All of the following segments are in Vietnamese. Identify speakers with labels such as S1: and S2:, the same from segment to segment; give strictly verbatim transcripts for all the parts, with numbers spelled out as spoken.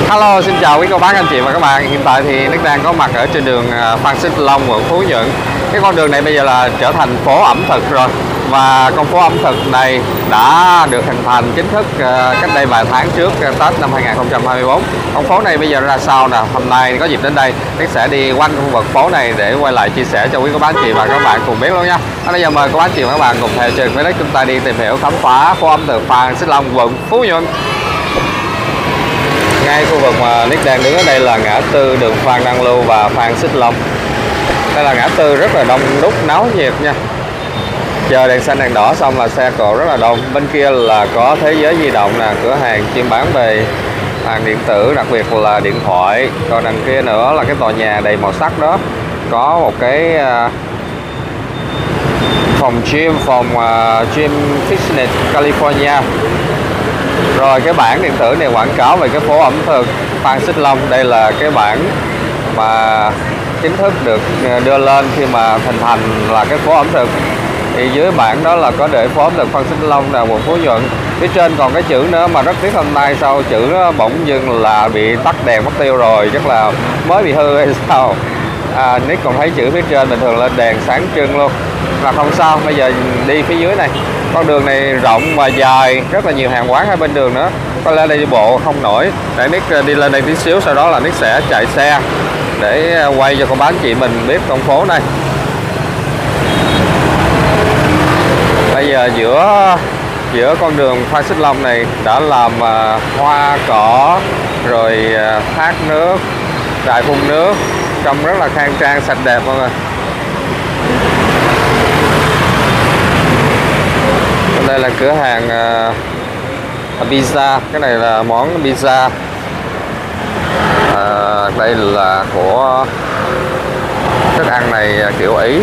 S1: Hello, xin chào quý cô bác anh chị và các bạn. Hiện tại thì Nick đang có mặt ở trên đường Phan Xích Long, quận Phú Nhuận. Cái con đường này bây giờ là trở thành phố ẩm thực rồi. Và con phố ẩm thực này đã được hình thành chính thức cách đây vài tháng trước, Tết năm hai nghìn không trăm hai mươi tư. Con phố này bây giờ ra sao nè? Hôm nay có dịp đến đây, Nick sẽ đi quanh khu vực phố này để quay lại chia sẻ cho quý cô bác anh chị và các bạn cùng biết luôn nha. Bây giờ mời cô bác anh chị và các bạn cùng theo chân với Nick chúng ta đi tìm hiểu khám phá phố ẩm thực Phan Xích Long, quận Phú Nhuận. Ngay khu vực mà Nick đang đứng ở đây là ngã tư đường Phan Đăng Lưu và Phan Xích Long. Đây là ngã tư rất là đông đúc náo nhiệt nha. Chờ đèn xanh đèn đỏ xong là xe cộ rất là đông. Bên kia là có Thế Giới Di Động nè, cửa hàng chuyên bán về hàng điện tử, đặc biệt là điện thoại. Còn đằng kia nữa là cái tòa nhà đầy màu sắc đó, có một cái phòng gym, phòng gym Fitness California. Rồi cái bảng điện tử này quảng cáo về cái phố ẩm thực Phan Xích Long. Đây là cái bảng mà chính thức được đưa lên khi mà hình thành là cái phố ẩm thực. Thì dưới bảng đó là có để phố ẩm thực Phan Xích Long là quận Phú Nhuận. Phía trên còn cái chữ nữa mà rất tiếc hôm nay sau chữ nó bỗng dưng là bị tắt đèn mất tiêu rồi, chắc là mới bị hư hay sao. À, Nick còn thấy chữ phía trên, bình thường lên đèn sáng trưng luôn. Là không sao, bây giờ đi phía dưới này. Con đường này rộng và dài, rất là nhiều hàng quán hai bên đường nữa. Có lẽ đây đi bộ không nổi. Để Nick đi lên đây tí xíu, sau đó là Nick sẽ chạy xe để quay cho con bác chị mình biết con phố này. Bây giờ giữa giữa con đường Phan Xích Long này đã làm uh, hoa cỏ, rồi uh, thác nước, đài phun nước, trông rất là khang trang, sạch đẹp mọi người. Đây là cửa hàng uh, pizza, cái này là món pizza. Uh, đây là của thức ăn này kiểu Ý.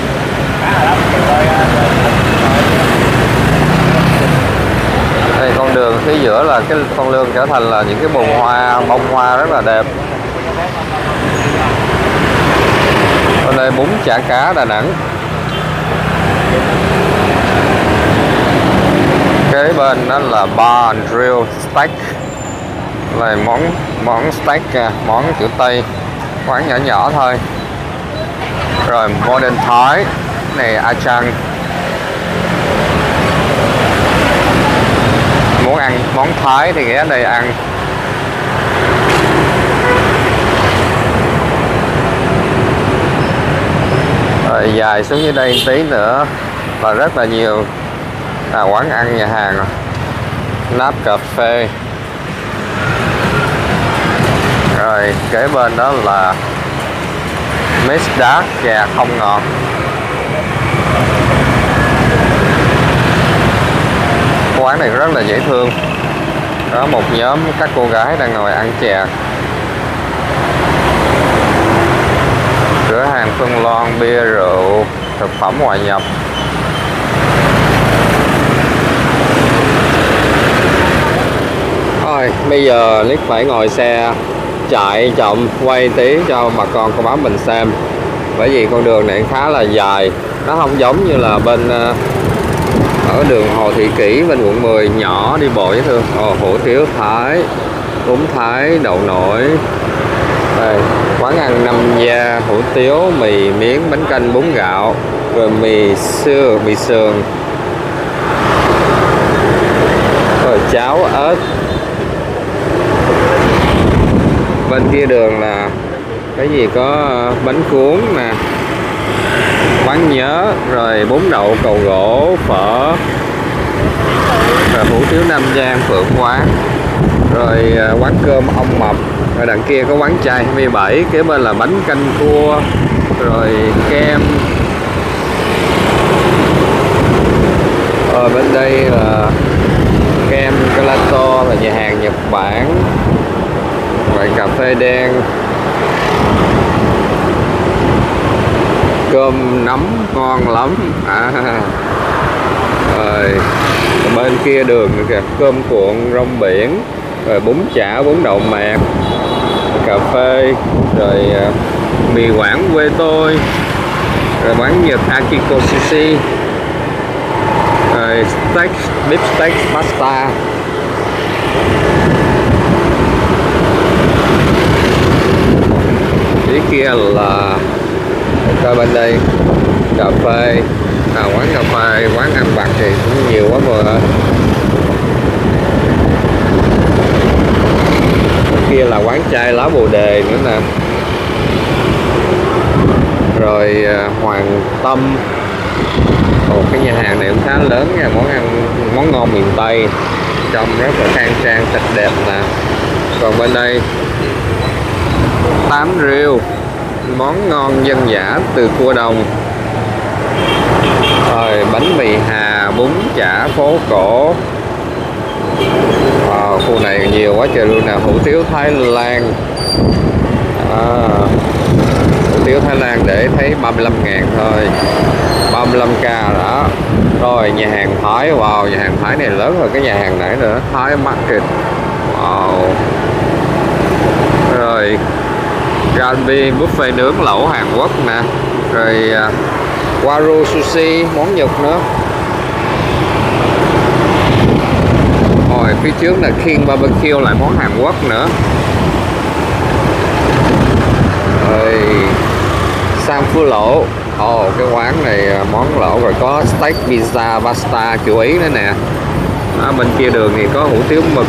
S1: Đây con đường phía giữa là cái con lương trở thành là những cái bồn hoa, bông hoa rất là đẹp. Còn đây bún chả cá Đà Nẵng. Kế bên đó là Bar and Grill Steak, là món món steak, món kiểu Tây, quán nhỏ nhỏ thôi. Rồi Modern Thai này, A Chang. Muốn ăn món Thái thì ghé đây ăn. Rồi dài xuống dưới đây tí nữa là rất là nhiều à, quán ăn, nhà hàng. Nắp cà phê. Rồi kế bên đó là Mix Dark, trà không ngọt. Quán này rất là dễ thương. Có một nhóm các cô gái đang ngồi ăn chè. Cửa hàng phân lon, bia rượu, thực phẩm ngoại nhập. Thôi bây giờ Nick phải ngồi xe chạy chậm quay tí cho bà con cô bác mình xem, bởi vì con đường này khá là dài, nó không giống như là bên ở đường Hồ Thị Kỷ bên quận mười nhỏ đi bộ dễ thương. Ồ, hủ tiếu Thái, bún Thái, đậu nổi. Đây, quán ăn năm gia, hủ tiếu, mì miếng, bánh canh, bún gạo, rồi mì xương, mì sườn, rồi cháo ớt. Bên kia đường là cái gì có bánh cuốn nè, quán nhớ, rồi bún đậu cầu gỗ, phở, rồi hủ tiếu Nam Giang, Phượng Quán, rồi quán cơm ông Mập. Rồi đằng kia có quán chai hai mươi bảy, kế bên là bánh canh cua, rồi kem. Ở bên đây là kem gelato, là nhà hàng Nhật Bản, rồi cà phê đen, cơm nấm ngon lắm à. Rồi bên kia đường kìa, cơm cuộn rong biển, rồi bún chả, bún đậu mạt, cà phê, rồi mì Quảng quê tôi, rồi quán Nhật Akiko Sushi, rồi steak, beef steak pasta. Phía kia là coi bên đây cà phê, à, quán cà phê, quán ăn vặt thì cũng nhiều quá mọi người. Kia là quán chai lá bồ đề nữa nè. Rồi Hoàng Tâm, một cái nhà hàng này cũng khá lớn nha, món ăn món ngon miền Tây, trông rất là khang trang sạch đẹp nè. Còn bên đây Tám Riêu, món ngon dân dã từ cua đồng. Rồi bánh mì Hà, bún chả phố cổ. À, khu này nhiều quá trời luôn nè. Hủ tiếu Thái Lan, à, hủ tiếu Thái Lan để thấy ba mươi lăm ngàn thôi, ba mươi lăm k đó. Rồi nhà hàng Thái, wow, nhà hàng Thái này lớn hơn cái nhà hàng nãy nữa, Thái Market, wow. Rồi Galbi buffet nướng lẩu Hàn Quốc nè. Rồi uh, Waru sushi, món Nhật nữa. Rồi phía trước là King Barbecue, lại món Hàn Quốc nữa. Rồi Sam Phú Lỗ, ồ oh, cái quán này món lẩu, rồi có steak pizza pasta kiểu Ý nữa nè. Ở bên kia đường thì có hủ tiếu mực,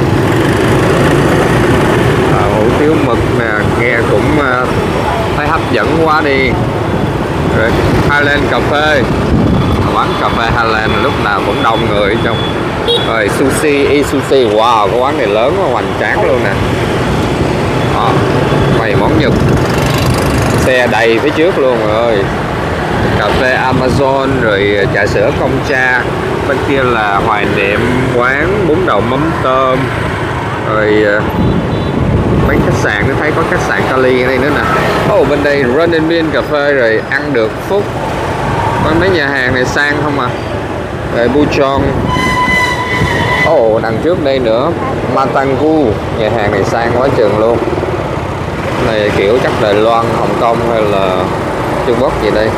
S1: à, hủ tiếu mực nè, nghe cũng uh, thấy hấp dẫn quá đi. Rồi Highland cà phê, quán cà phê Highland lúc nào cũng đông người trong. Rồi sushi, e sushi, wow, cái quán này lớn quá, hoành tráng luôn nè. À, mấy món Nhật, xe đầy phía trước luôn rồi. Cà phê Amazon, rồi trà sữa Công Cha. Bên kia là Hoài Niệm, quán bún đậu mắm tôm. Rồi mấy khách sạn, nó thấy có khách sạn Cali ở đây nữa nè. Ồ, oh, bên đây Running Bean cà phê, rồi ăn được Phúc. Có mấy nhà hàng này sang không à. Rồi Buchon. Ồ, oh, đằng trước đây nữa Matangu, nhà hàng này sang quá chừng luôn. Này kiểu chắc Đài Loan, Hồng Kông hay là Trung Quốc gì đây.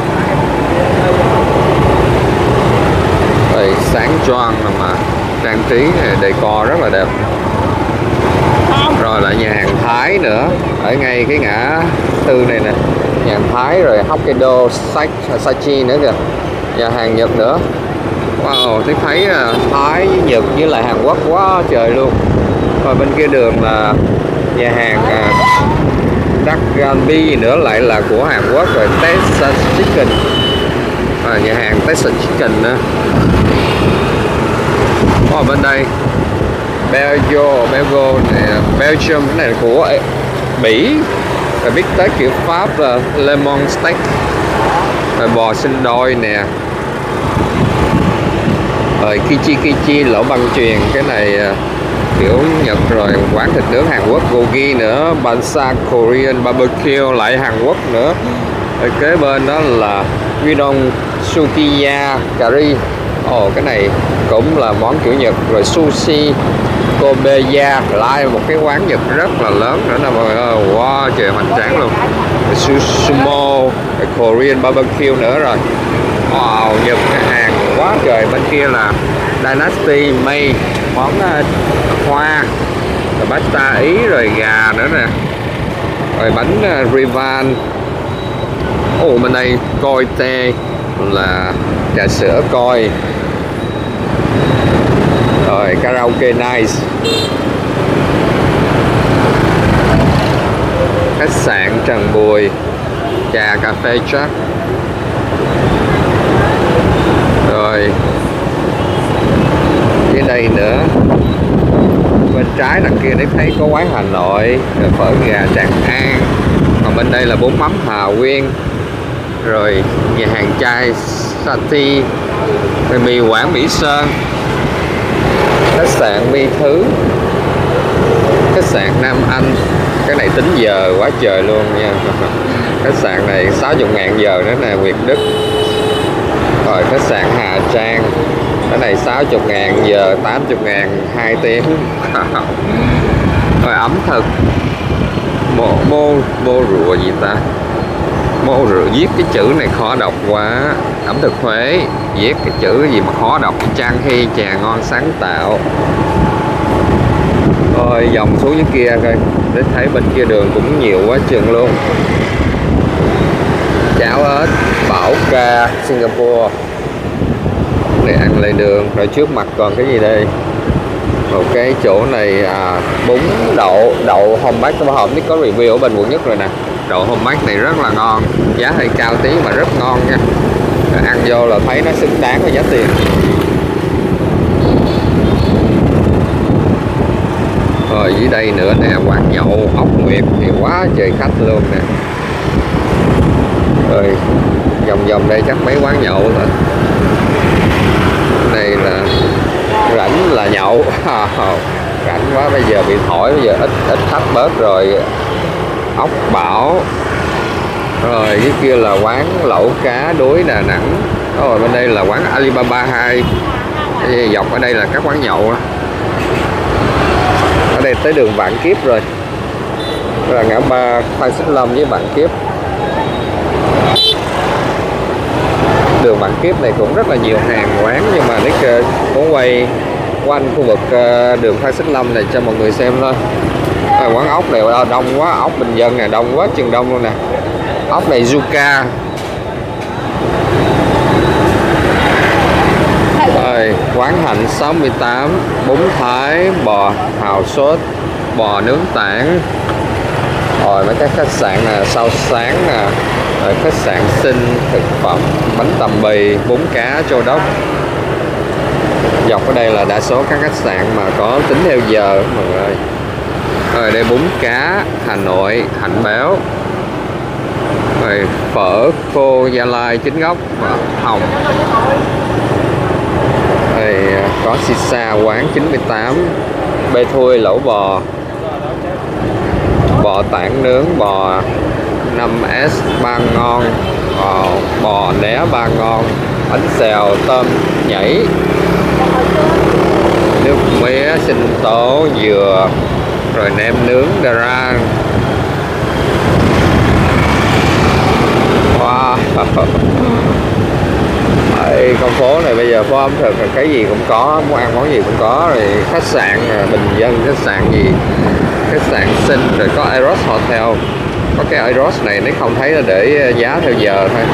S1: Đây sáng choang mà trang trí decor rất là đẹp. Rồi lại nhà hàng Thái nữa, ở ngay cái ngã tư này nè, nhà hàng Thái. Rồi Hokkaido Sachi nữa kìa, nhà hàng Nhật nữa. Wow, thấy thấy Thái, Nhật với lại Hàn Quốc quá trời luôn. Rồi bên kia đường là nhà hàng Duck Galbi gì nữa, lại là của Hàn Quốc. Rồi Texas Chicken, à, nhà hàng Texas Chicken nữa. Ở bên đây Belgio, Belgio này, Belgium, cái này là của Bỉ. Rồi bít tết kiểu Pháp là Lemon Steak. Rồi bò sinh đôi nè. Rồi Kichi Kichi lẩu băng chuyền, cái này kiểu Nhật. Rồi quán thịt nướng Hàn Quốc Gogi nữa, Bansa Korean Barbecue lại Hàn Quốc nữa. Rồi kế bên đó là Widong Sukiya Curry. Ồ, cái này cũng là món kiểu Nhật. Rồi sushi Kobeya, lại một cái quán Nhật rất là lớn nữa nè mọi người ơi. Wow, trời hoành tráng luôn. Sumo Korean Barbecue nữa. Rồi wow, Nhật, Hàn quá trời. Bên kia là Dynasty May, món uh, hoa, rồi pasta Ý, rồi gà nữa nè. Rồi bánh uh, Rivan. Ồ, bên đây Coi Tê là trà sữa Coi. Rồi karaoke nice, khách sạn Trần Bùi, trà cà phê Jack. Rồi phía đây nữa, bên trái đằng kia để thấy có quán Hà Nội, rồi phở gà Tràng An. Còn bên đây là bún mắm Hà Nguyên. Rồi nhà hàng chai Sati, rồi mì Quảng Mỹ Sơn, khách sạn Mi Thứ, khách sạn Nam Anh. Cái này tính giờ quá trời luôn nha. Khách sạn này sáu mươi ngàn giờ nữa nè, Việt Đức. Rồi khách sạn Hà Trang, cái này sáu mươi ngàn giờ, tám mươi ngàn hai tiếng. Rồi ẩm thực Mô, mô, mô rùa gì ta, mô rùa, viết cái chữ này khó đọc quá. Ẩm thực Huế, viết cái chữ gì mà khó đọc. Trang Hy, trà ngon sáng tạo. Rồi vòng xuống dưới kia coi, để thấy bên kia đường cũng nhiều quá chừng luôn. Cháo ếch, bảo ca Singapore để ăn lề đường. Rồi trước mặt còn cái gì đây? Một cái chỗ này à, bún đậu đậu homemade. Cái hôm có review ở bên quận nhất rồi nè. Đậu homemade này rất là ngon, giá hơi cao tí mà rất ngon nha. Rồi ăn vô là thấy nó xứng đáng với giá tiền. Rồi dưới đây nữa nè, quán nhậu Ốc Nguyệt thì quá trời khách luôn nè. Rồi vòng vòng đây chắc mấy quán nhậu thôi. Đây là rảnh là nhậu. Rảnh quá, bây giờ bị thổi, bây giờ ít ít khách bớt rồi. Ốc Bảo. Rồi dưới kia là quán lẩu cá đuối Đà Nẵng. Rồi bên đây là quán Alibaba hai. Dọc ở đây là các quán nhậu đó. Ở đây tới đường Vạn Kiếp rồi. Đó là ngã ba Phan Xích Long với Vạn Kiếp. Đường Vạn Kiếp này cũng rất là nhiều hàng quán, nhưng mà Nick muốn quay quanh khu vực đường Phan Xích Long này cho mọi người xem thôi. À, quán ốc này đông quá, ốc bình dân nè, đông quá chừng đông luôn nè. Ốc này Zuka. Rồi, quán Hạnh sáu mươi tám, bún Thái, bò hào sốt, bò nướng tảng. Rồi mấy cái khách sạn nè, Sao Sáng nè, rồi khách sạn Sinh, thực phẩm, bánh tằm bì, bún cá Châu Đốc. Dọc ở đây là đa số các khách sạn mà có tính theo giờ mọi người ơi. Rồi đây bún cá Hà Nội, Hạnh Béo. Rồi phở khô Gia Lai chính gốc hồng. Rồi có Sisa quán chín mươi tám, bê thui lẩu bò, bò tảng nướng, bò năm S ba ngon, bò, bò né ba ngon, bánh xèo tôm nhảy, nước mía sinh tố dừa, rồi nem nướng Dara. Wow. Đây, con phố này bây giờ phố ẩm thực là cái gì cũng có, muốn ăn món gì cũng có. Rồi khách sạn bình dân, khách sạn gì, khách sạn Sinh, rồi có Eros Hotel. Có cái Eros này nếu không thấy là để giá theo giờ thôi.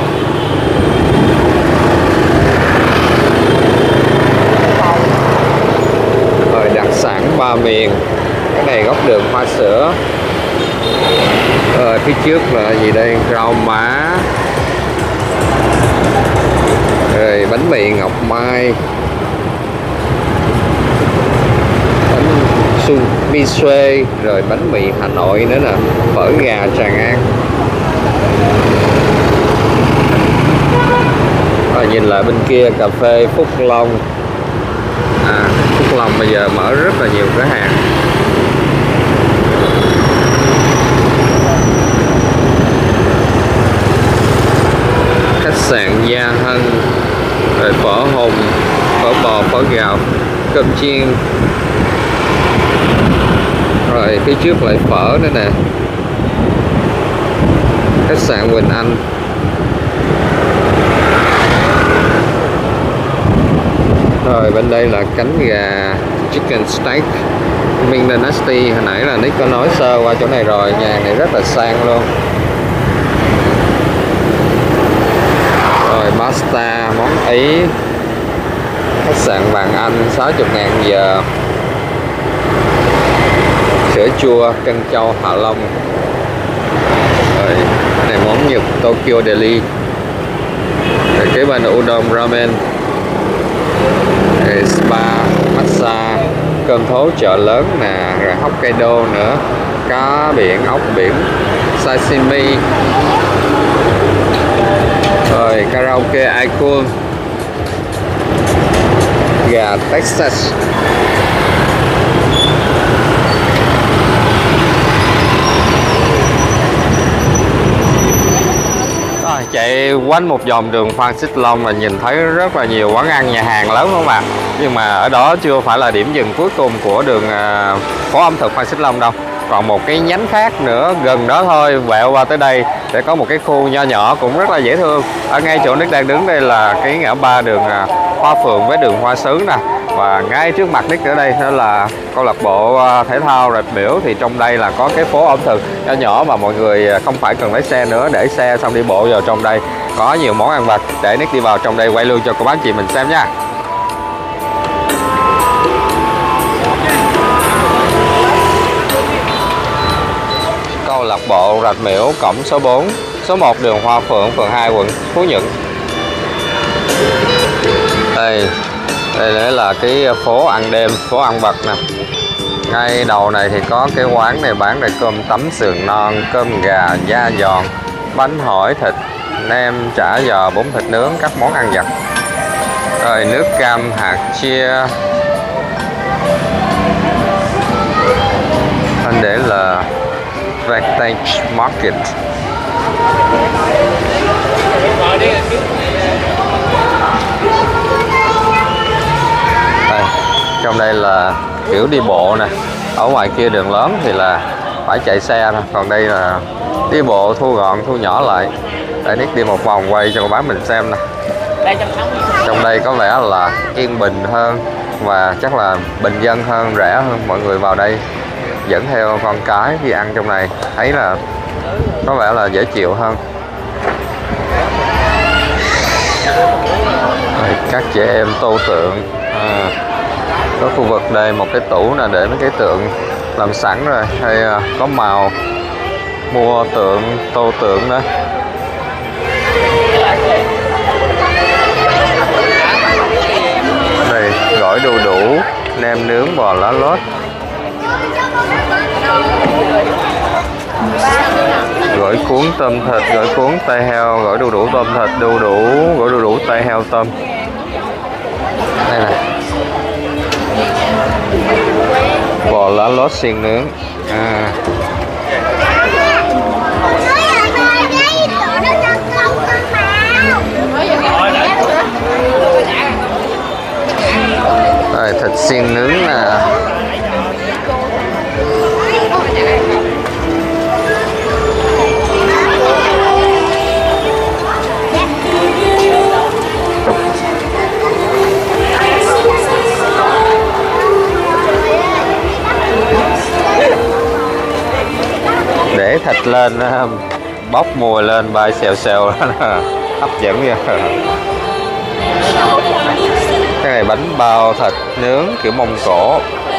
S1: Rồi đặc sản Ba Miền. Cái này góc đường Hoa Sữa. Rồi phía trước là gì đây? Rau má. Rồi bánh mì Ngọc Mai, bánh su mi xuê, rồi bánh mì Hà Nội nữa nè, phở gà Tràng An. Rồi nhìn lại bên kia cà phê Phúc Long. À, Phúc Long bây giờ mở rất là nhiều cửa hàng. Khách sạn Gia Hân, rồi phở hùng, phở bò, phở gạo, cơm chiên. Rồi phía trước lại phở nữa nè. Khách sạn Quỳnh Anh. Rồi bên đây là cánh gà chicken steak Minh Dynasty. Hồi nãy là Nick có nói sơ qua chỗ này rồi. Nhà này rất là sang luôn. Rồi pasta món Ý. Khách sạn Vàng Anh sáu mươi ngàn giờ. Sữa chua Cân Châu Hạ Long. Rồi này món Nhật Tokyo Deli. Rồi kế bên là udon ramen. Rồi spa massage, cơm thố chợ lớn nè, rồi Hokkaido nữa, cá biển, ốc biển, sashimi. Rồi karaoke Icon, gà Texas. Rồi, chạy quanh một vòng đường Phan Xích Long là nhìn thấy rất là nhiều quán ăn, nhà hàng lớn không ạ? Nhưng mà ở đó chưa phải là điểm dừng cuối cùng của đường uh, phố ẩm thực Phan Xích Long đâu. Còn một cái nhánh khác nữa gần đó thôi, quẹo qua tới đây để có một cái khu nho nhỏ cũng rất là dễ thương. Ở ngay chỗ Nick đang đứng đây là cái ngã ba đường uh, Hoa Phượng với đường Hoa Sứ nè. Và ngay trước mặt Nick ở đây đó là câu lạc bộ thể thao Rạch Miễu. Thì trong đây là có cái phố ẩm thực nhỏ nhỏ mà mọi người không phải cần lấy xe nữa, để xe xong đi bộ vào trong đây. Có nhiều món ăn vặt, để Nick đi vào trong đây quay luôn cho cô bác chị mình xem nha. Câu lạc bộ Rạch Miễu, cổng số bốn, số một đường Hoa Phượng, phường hai, quận Phú Nhuận. Đây, đây là cái phố ăn đêm, phố ăn vặt nè. Ngay đầu này thì có cái quán này bán này cơm tấm sườn non, cơm gà da giòn, bánh hỏi thịt, nem chả giò, bún thịt nướng, các món ăn vặt. Rồi nước cam hạt chia. Anh để là Vintage Market. Đây, trong đây là kiểu đi bộ nè. Ở ngoài kia đường lớn thì là phải chạy xe thôi, còn đây là đi bộ thu gọn, thu nhỏ lại. Để Nick đi một vòng quay cho cô bác mình xem nè. Trong đây có vẻ là yên bình hơn và chắc là bình dân hơn, rẻ hơn. Mọi người vào đây dẫn theo con cái khi ăn trong này thấy là có vẻ là dễ chịu hơn. Đây, các trẻ em tô tượng. À, có khu vực đây một cái tủ là để mấy cái tượng làm sẵn rồi, hay có màu mua tượng, tô tượng đó. Đây gỏi đu đủ, nem nướng bò lá lốt, gỏi cuốn tôm thịt, gỏi cuốn tay heo, gỏi đu đủ tôm thịt, đu đủ, gỏi đu đủ tay heo tôm. Đây nè, bò lá lốt xiên nướng. À. Rồi thịt xiên nướng nè. Để thịt lên bốc mùi lên bay xèo xèo hấp dẫn nha. Cái này bánh bao thịt nướng kiểu Mông Cổ,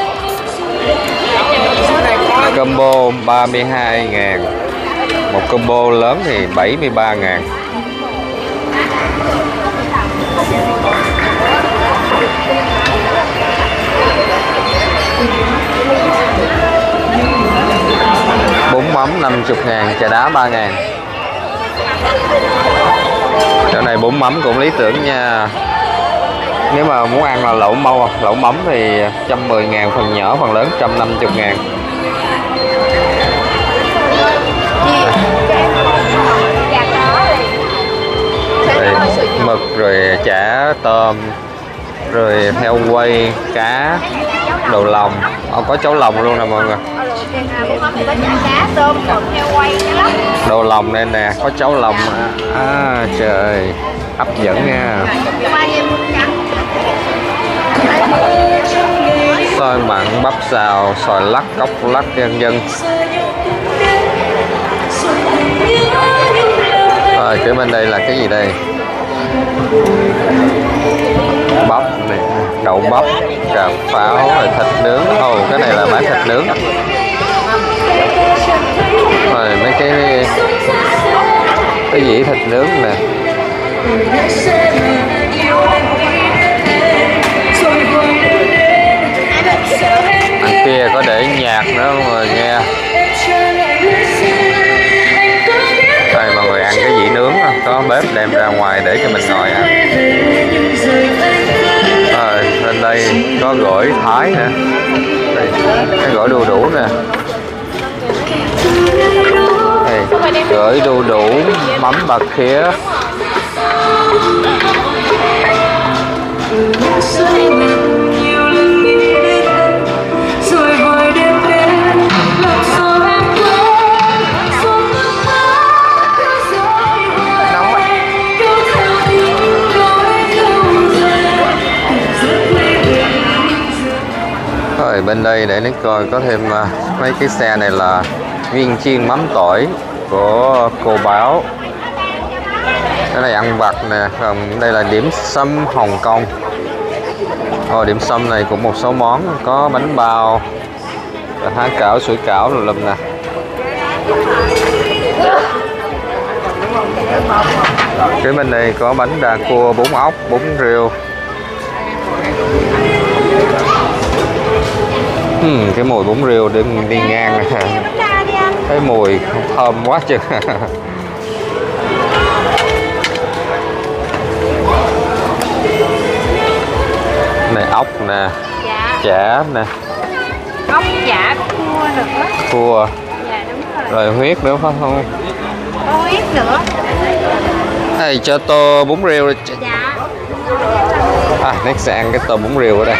S1: combo ba mươi hai ngàn, một combo lớn thì bảy mươi ba ngàn. Bún mắm năm mươi ngàn, chà đá ba ngàn. Chỗ này bún mắm cũng lý tưởng nha. Nếu mà muốn ăn là lẩu mau, lẩu mắm thì một trăm mười ngàn, phần nhỏ, phần lớn một trăm năm mươi ngàn. Đây, mực rồi chả tôm, rồi heo quay, cá, đồ lòng. Ờ, có cháo lòng luôn nè mọi người. Đồ lòng đây nè, có cháo lòng. À trời, hấp dẫn nha. Xôi mặn, bắp xào, xoài lắc, cốc lắc, vân vân. Rồi cái bên đây là cái gì đây? Bắp này, đậu bắp, cà pháo, rồi thịt nướng. Ồ, oh, cái này là bán thịt nướng. Rồi mấy cái cái dĩa thịt nướng nè. Đằng kia có để nhạc nữa mọi người nghe. Đây mọi người ăn cái dĩa nướng đó. Có bếp đem ra ngoài để cho mình ngồi ăn. Rồi lên đây có gỏi Thái nè. Đây, cái gỏi đu đủ nè. Đây, gỏi đu đủ, mắm bạc khía. Rồi bên đây để Nick coi có thêm uh, mấy cái xe này là viên chiên mắm tỏi của cô Báo. Cái này ăn vặt nè, còn đây là điểm sâm Hồng Kông. Ồ, điểm sâm này cũng một số món, có bánh bao, há cảo, sủi cảo rồi lum nè. Cái bên đây có bánh đa cua, bún ốc, bún riêu. Hmm, cái mùi bún riêu đi, đi ngang cái mùi thơm quá chừng. Này ốc nè, dạ. Chả nè,
S2: ốc chả cua nữa,
S1: cua,
S2: dạ đúng rồi,
S1: rồi huyết nữa phải không?
S2: có huyết nữa.
S1: Đây cho tô bún riêu đi.
S2: Dạ.
S1: À, Nick sẽ ăn cái tô bún riêu ở đây.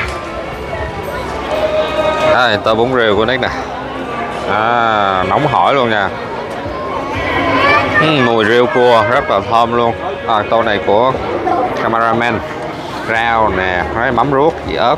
S1: Đây, tô bún riêu của Nick nè. À, nóng hổi luôn nha. uhm, Mùi riêu cua rất là thơm luôn. À, tô này của cameraman. Rau nè, với mắm ruốc, dì ớt.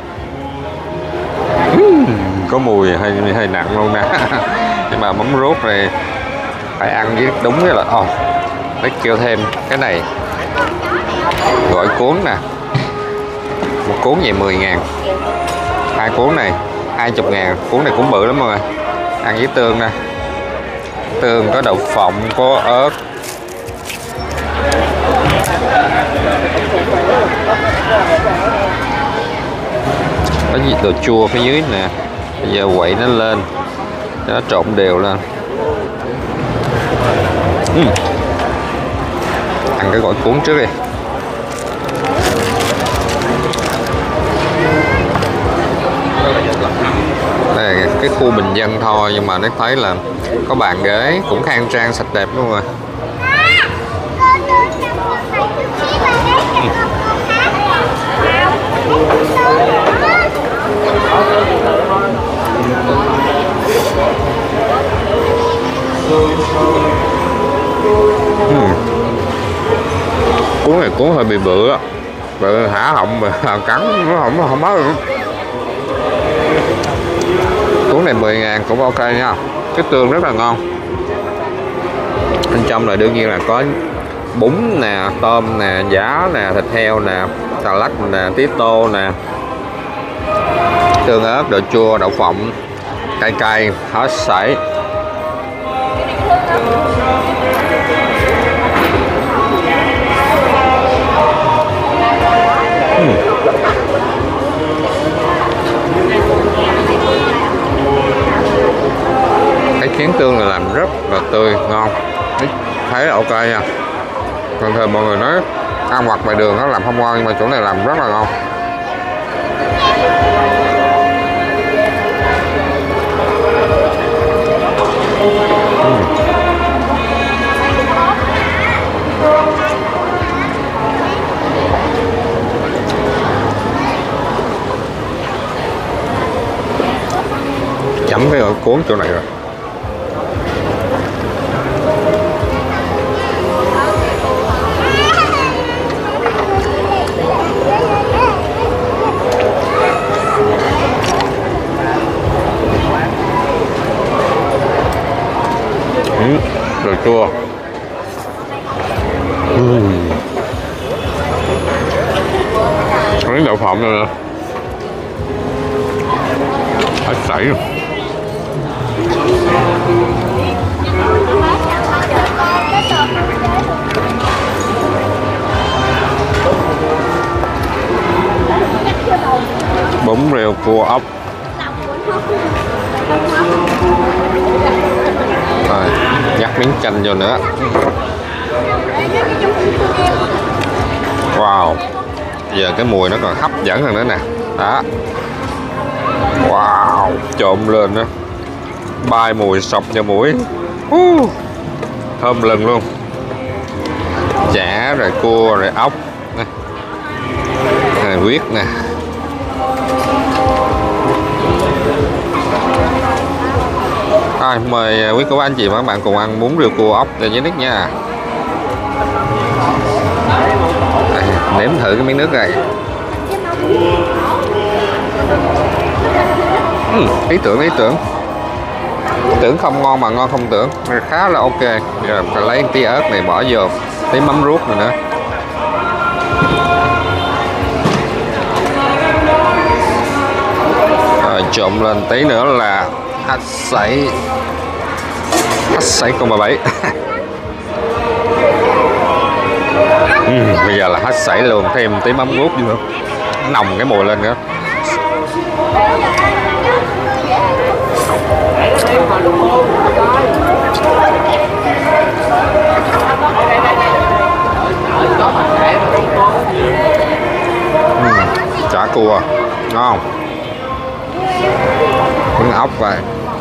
S1: uhm, Có mùi hơi hơi nặng luôn nè. Nhưng mà mắm ruốc này phải ăn với đúng cái là oh, Nick kêu thêm cái này. Gỏi cuốn nè. Một cuốn vậy mười ngàn. Hai cuốn này hai mươi ngàn. Cuốn này cũng bự lắm mọi người. Ăn với tương nè. Tương có đậu phộng, có ớt. Có gì đồ chua phía dưới nè. Bây giờ quậy nó lên cho nó trộn đều lên. uhm. Ăn cái gỏi cuốn trước đi. Đây là cái khu bình dân thôi, nhưng mà nó thấy là có bàn ghế cũng khang trang sạch đẹp luôn rồi. uhm. Cuốn này cuốn hơi bị bự á, bự hả họng mà cắn nó không không mất. Cuốn này mười ngàn cũng ok nha. Cái tương rất là ngon. Bên trong là đương nhiên là có bún nè, tôm nè, giá nè, thịt heo nè, xà lách nè, tí tô nè, tương ớt, đậu chua, đậu phộng, cay cay, hết sảy. uhm. Cái chén tương này làm rất là tươi, ngon. Thấy là ok nha. Thường thường mọi người nói ăn vặt ngoài đường nó làm không ngon, nhưng mà chỗ này làm rất là ngon. uhm. Chấm cái gỏi cuốn chỗ này rồi. Ừ, rồi chua. uhm. Miếng đậu phộng rồi nè. Hết sảy luôn. Bún riêu cua ốc. Rồi, nhắc miếng chanh vô nữa. Wow. Giờ cái mùi nó còn hấp dẫn hơn nữa nè. Đó. Wow, trộn lên đó. Bay mùi sọc vào mũi. uh, Thơm lừng luôn. Chả rồi cua rồi ốc nè. Rồi huyết nè. Rồi, mời quý cô anh chị và các bạn cùng ăn bún riêu cua ốc cho với Nick nha. Đây, nếm thử cái miếng nước này. Ừ, ý tưởng ý tưởng tưởng không ngon mà ngon không tưởng, khá là ok. Giờ phải lấy tí ớt này bỏ vô, tí mắm ruốc này nữa. Rồi trộn lên tí nữa là hắc sảy, hắc sảy con bà bảy. Ừ, bây giờ là hắc sảy luôn, thêm tí mắm ruốc vô nữa, nồng cái mùi lên nữa. Ừ, chả cua ngon, trứng ốc vậy,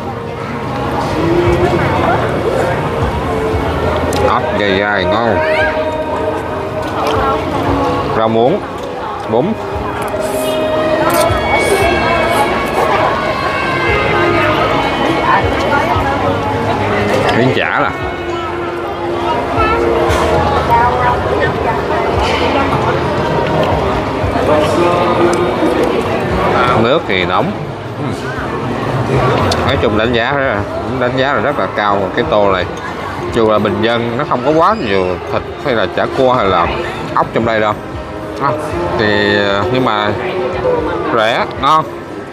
S1: ốc dày dày ngon, rau muống, bún, miếng chả là nước thì nóng. Nói chung đánh giá đó, đánh giá là rất là cao cái tô này, dù là bình dân, nó không có quá nhiều thịt hay là chả cua hay là ốc trong đây đâu à, thì nhưng mà rẻ ngon.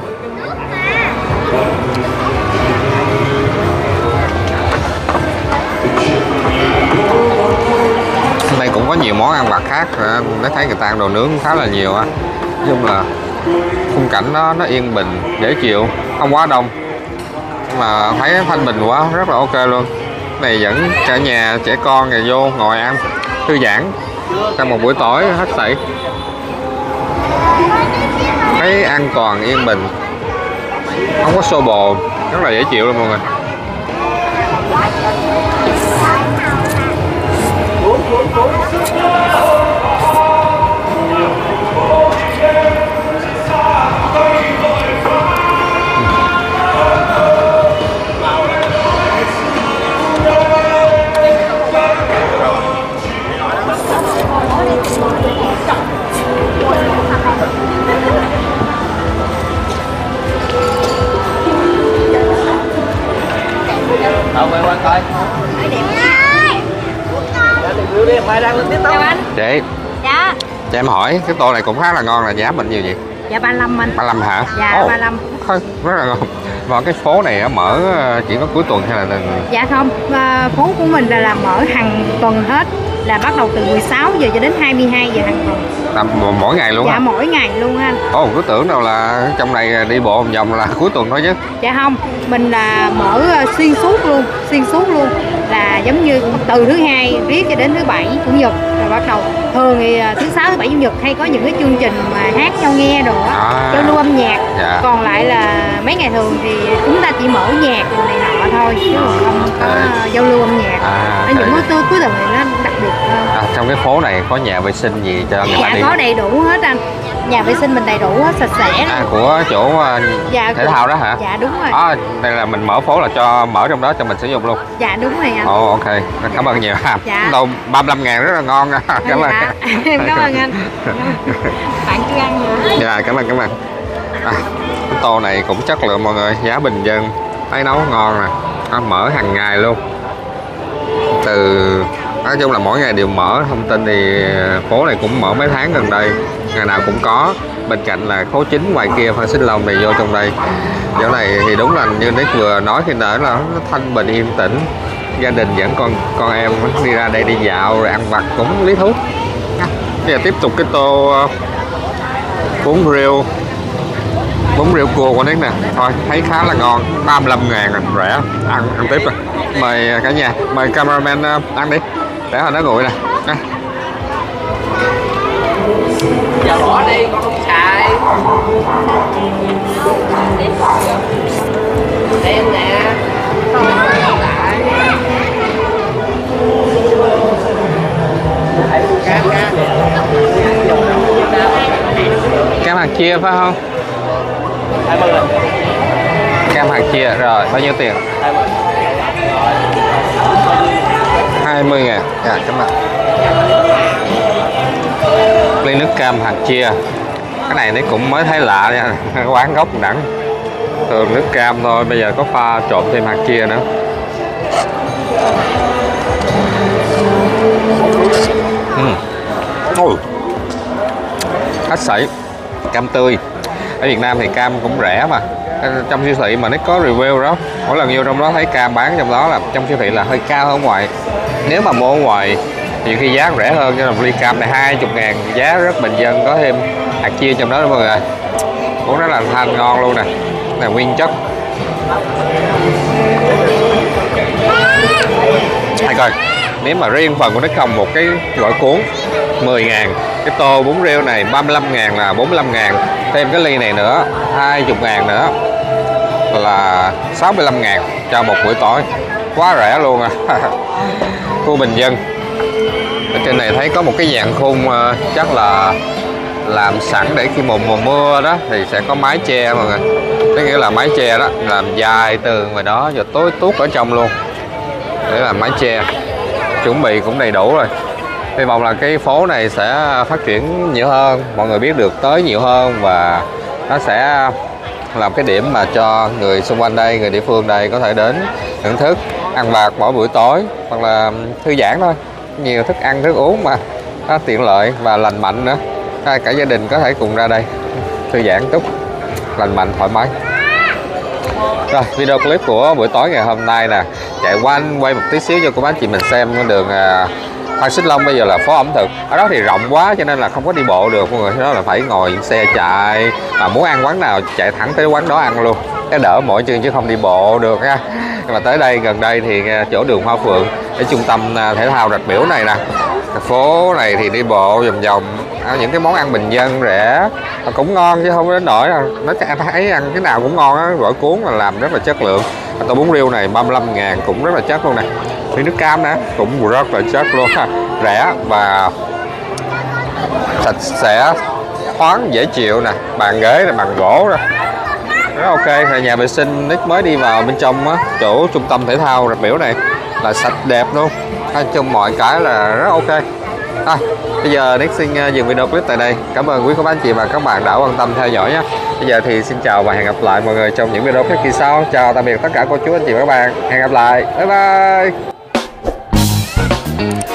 S1: Đây cũng có nhiều món ăn vặt khác, nó thấy người ta ăn đồ nướng khá là nhiều á. Nói chung là khung cảnh đó nó yên bình, dễ chịu, không quá đông, nhưng mà thấy thanh bình quá, rất là ok luôn. Này dẫn cả nhà trẻ con này vô ngồi ăn thư giãn trong một buổi tối hết sảy, thấy an toàn yên bình, không có xô bồ, rất là dễ chịu luôn mọi người.
S3: Đâu quay qua coi. Chào anh.
S1: Chị.
S2: Dạ.
S1: Cho em hỏi cái tô này cũng khá là ngon, là giá mình nhiêu vậy?
S2: Dạ ba mươi lăm anh.
S1: ba mươi lăm hả?
S2: Dạ
S1: oh,
S2: ba mươi lăm.
S1: Rất là ngon. Và cái phố này mở chỉ có cuối tuần hay là từng...
S2: Dạ không, phố của mình là làm mở hàng tuần hết, là bắt đầu từ mười sáu giờ cho đến hai mươi hai giờ hàng tuần.
S1: Là mỗi ngày luôn
S2: Dạ
S1: hả?
S2: mỗi ngày luôn anh.
S1: Ồ, cứ tưởng đâu là trong này đi bộ vòng vòng là cuối tuần thôi chứ.
S2: Dạ không, mình là mở xuyên suốt luôn, xuyên suốt luôn, là giống như từ thứ hai riết cho đến thứ bảy chủ nhật, rồi bắt đầu thường thì thứ sáu thứ bảy chủ nhật hay có những cái chương trình mà hát nhau nghe đồ á,
S1: à,
S2: giao lưu âm nhạc.
S1: Dạ.
S2: Còn lại là mấy ngày thường thì chúng ta chỉ mở nhạc này nọ thôi, chứ không có à. giao lưu âm nhạc.
S1: À,
S2: ở những cái cuối tuần này nó đặc biệt hơn.
S1: À, trong cái phố này có nhà vệ sinh gì cho người
S2: dạ,
S1: ta đi?
S2: Dạ có đầy đủ hết anh. Nhà vệ sinh mình đầy đủ hết, sạch sẽ.
S1: À, của chỗ uh,
S2: dạ,
S1: thể thao đó hả?
S2: Dạ đúng rồi.
S1: À, đây là mình mở phố là cho mở trong đó cho mình sử dụng luôn.
S2: Dạ đúng rồi anh.
S1: Ồ, ok, cảm ơn nhiều.
S2: Dạ.
S1: Đâu ba mươi lăm ngàn rất là ngon. Cảm ơn.
S2: Dạ. Cảm ơn anh. Bạn chưa ăn nữa.
S1: Dạ, cảm ơn cảm ơn. À, cái tô này cũng chất lượng mọi người, giá bình dân, thấy nấu ngon nè, à, mở hàng ngày luôn. Từ nói chung là mỗi ngày đều mở, thông tin thì phố này cũng mở mấy tháng gần đây, ngày nào cũng có. Bên cạnh là phố chính ngoài kia Phan Xích Long này vô trong đây. Chỗ này thì đúng là như Nick vừa nói khi nãy là nó thanh bình yên tĩnh, gia đình dẫn con con em đi ra đây đi dạo rồi ăn vặt cũng lý thú. Bây giờ tiếp tục cái tô bún riêu, bún riêu cua của Nick nè, thôi thấy khá là ngon, ba mươi lăm ngàn rẻ, ăn ăn tiếp rồi. Mời cả nhà, mời cameraman ăn đi để hồi nó nguội nè. À.
S3: Giờ bỏ đi, con không xài. Em nè.
S1: Cam hạt chia phải không?
S3: hai mươi.
S1: Cam hạt chia rồi, bao nhiêu tiền? hai mươi ngàn. Dạ, cảm ơn. Ly nước cam hạt chia. Cái này nó cũng mới thấy lạ nha, quán gốc đẳng. thường nước cam thôi, bây giờ có pha trộn thêm hạt chia nữa. uhm. Ôi, hết sảy, cam tươi. Ở Việt Nam thì cam cũng rẻ mà, trong siêu thị mà nó có review đó, mỗi lần vô trong đó thấy cam bán trong đó là trong siêu thị là hơi cao hơn ngoài. Nếu mà mua ở ngoài nhiều khi giá rẻ hơn, cho nên ly cam này hai mươi ngàn, giá rất bình dân, có thêm hạt chia trong đó đó mọi người. Uống rất là thanh ngon luôn nè, là nguyên chất. Hay coi, nếu mà riêng phần của nó không một cái gỏi cuốn mười ngàn, cái tô bún riêu này ba mươi lăm ngàn là bốn mươi lăm ngàn, thêm cái ly này nữa hai mươi ngàn nữa là sáu mươi lăm ngàn cho một buổi tối, quá rẻ luôn à. Khu bình dân. Ở trên này thấy có một cái dạng khung uh, chắc là làm sẵn để khi mùa, mùa mưa đó thì sẽ có mái che mọi người. Có nghĩa là mái che đó làm dài tường ngoài đó rồi tối tuốt ở trong luôn để làm mái che, chuẩn bị cũng đầy đủ rồi. Hy vọng là cái phố này sẽ phát triển nhiều hơn, mọi người biết được tới nhiều hơn và nó sẽ làm cái điểm mà cho người xung quanh đây, người địa phương đây có thể đến thưởng thức, ăn vặt mỗi buổi tối hoặc là thư giãn thôi. Nhiều thức ăn, thức uống mà nó tiện lợi và lành mạnh nữa. Cả gia đình có thể cùng ra đây thư giãn chút, lành mạnh, thoải mái. Rồi, video clip của buổi tối ngày hôm nay nè, chạy quanh quay một tí xíu cho cô bác chị mình xem con đường à, Phan Xích Long. Bây giờ là phố ẩm thực, ở đó thì rộng quá cho nên là không có đi bộ được mọi người, đó là phải ngồi xe chạy, mà muốn ăn quán nào chạy thẳng tới quán đó ăn luôn, cái đỡ mỗi chân chứ không đi bộ được nha. Nhưng mà tới đây gần đây thì chỗ đường Hoa Phượng, cái trung tâm thể thao Rạch Miễu này nè, phố này thì đi bộ vòng vòng những cái món ăn bình dân rẻ cũng ngon chứ không đến nỗi nó thấy ăn cái nào cũng ngon á. Gỏi cuốn là làm rất là chất lượng, tô bún riêu này ba mươi lăm ngàn cũng rất là chất luôn nè. Ly nước cam nè cũng rất là chất luôn, rẻ và sạch sẽ, thoáng, dễ chịu nè. Bàn ghế là bằng gỗ rồi, rất ok. Rồi nhà vệ sinh Nick mới đi vào bên trong á, chỗ trung tâm thể thao Rạch Miễu này là sạch đẹp luôn. Nói chung mọi cái là rất ok. À, bây giờ Nick xin dừng video clip tại đây. Cảm ơn quý cô bác anh chị và các bạn đã quan tâm theo dõi nhé. Bây giờ thì xin chào và hẹn gặp lại mọi người trong những video clip kỳ sau. Chào tạm biệt tất cả cô chú anh chị và các bạn. Hẹn gặp lại. Bye bye.